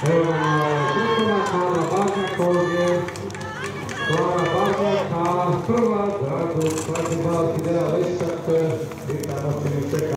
Evo nam Klara Bažnjak ovdje. Klara Bažnjak, a prva, Drago, Klara Bažnjak, Idea Lešćak, i tamo se mi čeka.